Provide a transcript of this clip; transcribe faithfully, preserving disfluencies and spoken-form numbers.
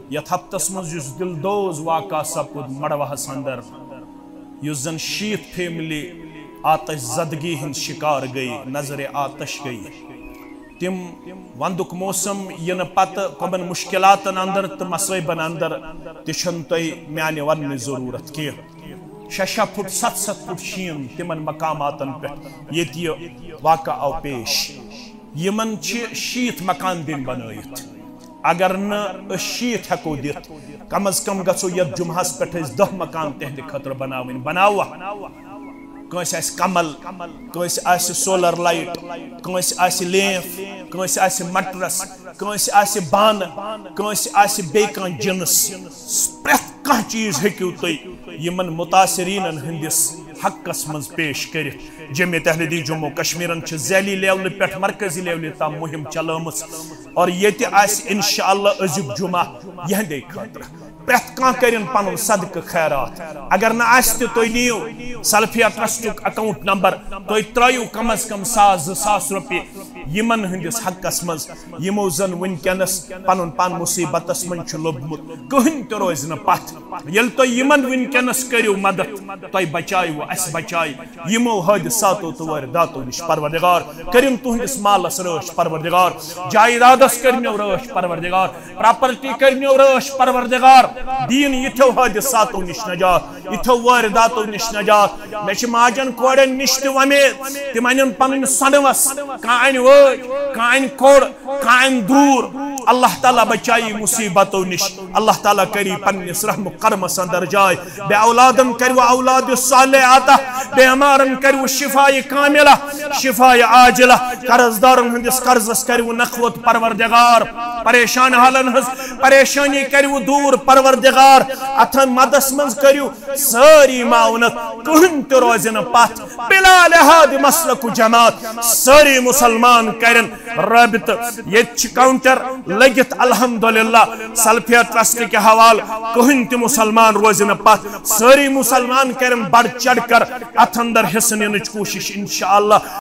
यथ हफ्तस मज दिलदोज वाक़ा सपद मड़वाहस अंदर युस जन शीत फैमिली आतश जदगी हिंद शिकार गई नजर आतश गई तिम वंदुक मौसम यन पत कमन मुश्किलातन अंदर तो मसइबन अंदर तिशन तय म्याने वन जरूरत के शशा फुट सत सत फुट शीन तिमन मकामातन पे ये वाक़ा आव पेश यमन शीत मकान दिन बनयित अगर न शीत हेको दित कम अज कम गो ये जुमहस पे दह मकान तहद खतर बनावन बनावा कंस आस कमल कंस आस सोलर लाइट कंस आस लैंप कंस आस मटरस कंस आस बान कंस आस बे कह जिनस प्रत कह चीज हेकु तुम यमन मुतासरीन हंदिस हकस मज पेश कर जमियत अहलदीस जम्मू कश्मीर जैली लेवल पे मरकजी लेवल तम मुहिम चलम और ये इंशाअल्लाह अजुक जुमा यहदे खतर प्रत कह करिन पन सदक खैरात अगर न तुम नीव सल्फिया ट्रस्टुक अकाउंट नंबर तुम त्रयू कम अज कम सास सास रुपये यमन हंदिस हकस मज यमो जन वनकनस पन पन मुसीबतस मज लोबमुत कहन तो रोज न पथ ये तुम यमन वनकनस करियो मदद तुम बचायो अस बचाई यमो हादसातो तो वारदातो निश परवरदिगार करिम तुहंदिस मालस रश परवरदिगार जायदादस करनो रश परवरदिगार प्रॉपर्टी करनो रश परवरदिगार दीन यथो हादसातो निश नजात यथो वारदातो निश नजात मे माजन कोड़न निश वमेद तिमन पन सनवस कान वज कान कोड़ कान दूर अल्लाह ताला बचाई मुसीबतों निश अल्लाह ताला करी पन्निस रहम करम अंदर जाय बे औलादन कर औलाद साले आता बे अमारन कर शिफाए कामिला शिफाए आजिला कर्जदारन हंदिस कर्जस कर नखवत परवरदिगार परेशान हालन हज परेशानी कर दूर परवरदिगार अथन मदस मज करू सारी माउनत कहन तो रोजन पथ बिला लिहाद मसलक जमात सारी मुसलमान करन रबित ये काउंटर लगित अल्हम्दुलिल्लाह सल्फिया ट्रस्ट के हवाल कहन तो मुसलमान रोजन पथ सारी मुसलमान करन बढ़ चढ़ कर अथ अंदर हिस्सा लेने कोशिश इंशाअल्लाह।